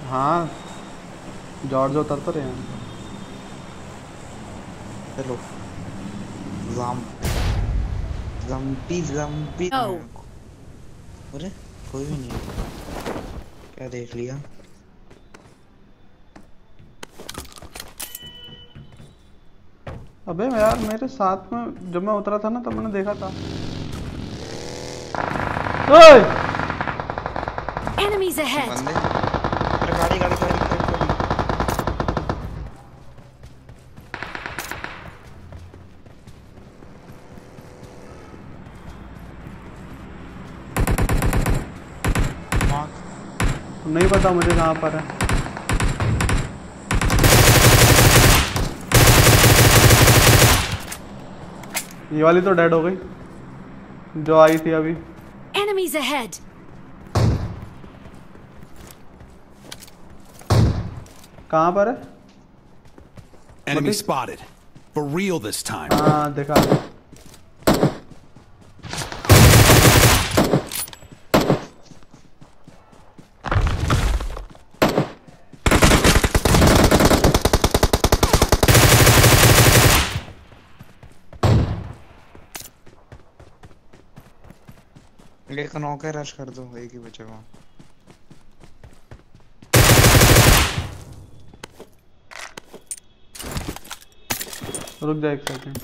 हाँ जॉर्ज उतर तो रहे हैं। चलो जम्पी जम्पी। अरे कोई भी नहीं, क्या देख लिया? अबे यार मेरे साथ में जब मैं उतरा था ना तब मैंने देखा था। ओए Enemies ahead. बंदे, अरे गाड़ी गाड़ी गाड़ी गाड़ी गाड़ी। नहीं पता मुझे कहाँ पर है। ये वाली तो डेड हो गई जो आई थी अभी। Enemies ahead. कहाँ पर है? Enemy spotted. For real this time. हाँ देखा। एक नौकर रश कर दो, एक ही बचा वहाँ। रुक जा एक सेकंड।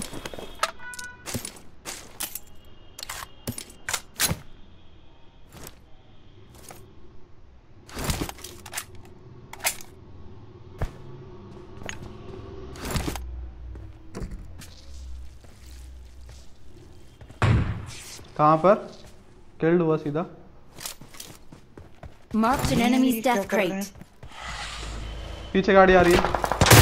कहाँ पर किल्ड हुआ सीधा? Marked an enemy's death crate. पीछे गाड़ी आ रही है।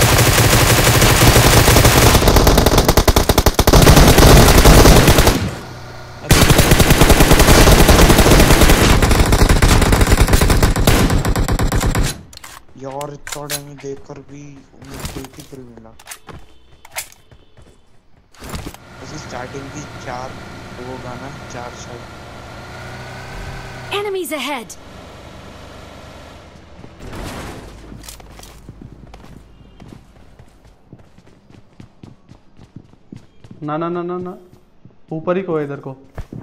यार इतना डैमेज देखकर भी उन्हें एक ही किल मिला। उसी स्टार्टिंग की 4 वो गाना 4 शॉट। Enemies ahead. ना ना ना ना ना ऊपर ही को है इधर को।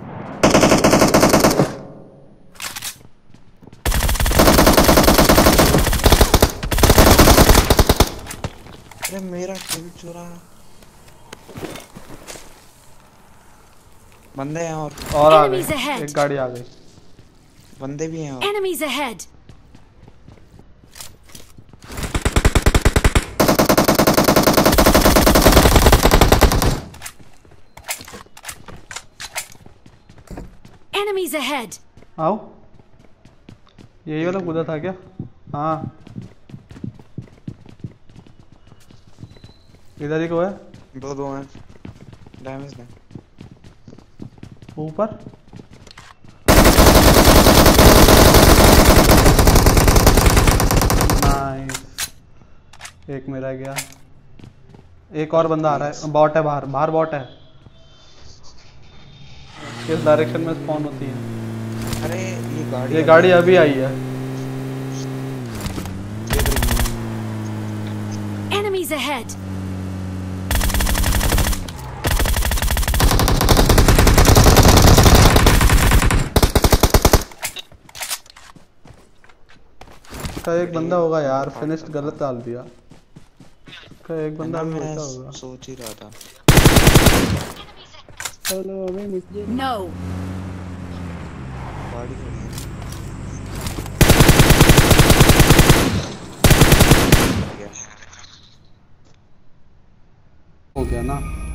अरे मेरा किल चुरा। बंदे हैं और आ गए। एक गाड़ी आ गई। बंदे भी हैं और Enemies ahead. Enemies ahead. आओ यही वाला कूदा था क्या? हाँ इधर ही को है। दो हैं डैमेज नहीं। ऊपर नाइस। एक मेरा गया। एक और बंदा आ रहा है। बॉट है बाहर, बाहर बॉट है। किस डायरेक्शन में स्पॉन होती है? अरे ये गाड़ी अभी आई है। Enemies ahead. का एक बंदा होगा यार, फिनिश्ड गलत डाल दिया। का एक बंदा भी होगा। सोच ही रहा था। चलो अभी मुझे No. गाड़ी खड़ी है। हो गया ना।